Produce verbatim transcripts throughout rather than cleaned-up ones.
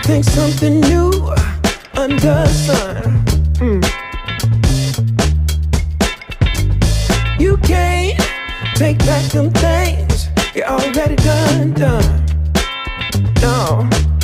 think something new under the sun. Mm. You can't take back them things you already done, done. No.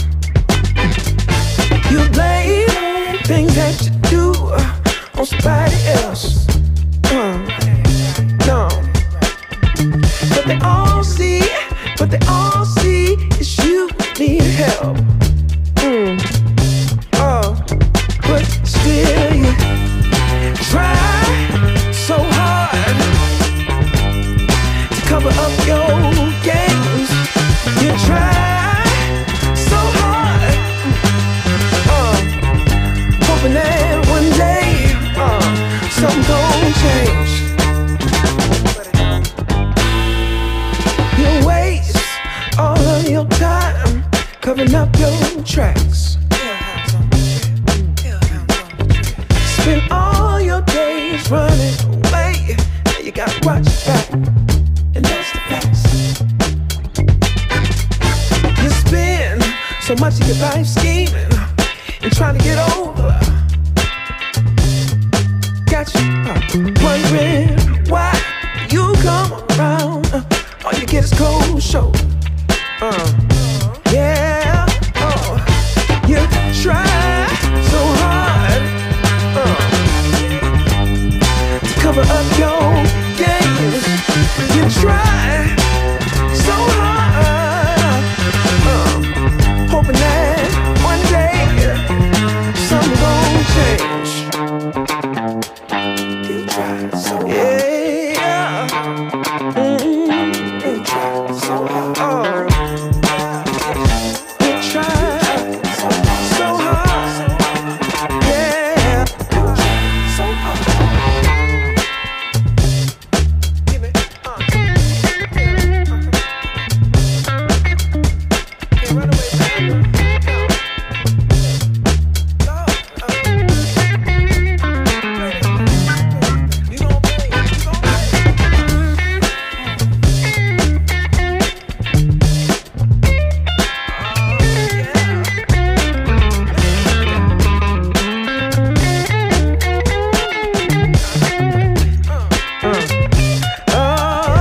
You blame things that you do on somebody else. Uh, no. But they all see, but they all see is you need help. Mm. Oh, but still you try so hard to cover up your games. You try so hard, uh, hoping that one day uh, something gon' change. You waste all of your time covering up your tracks. Spend all your days running away. Now you gotta watch your back, and that's the facts. You spend so much of your life scheming and trying to get over. Got you uh, wondering why you come around. Uh, all you get is cold shoulder. Uh.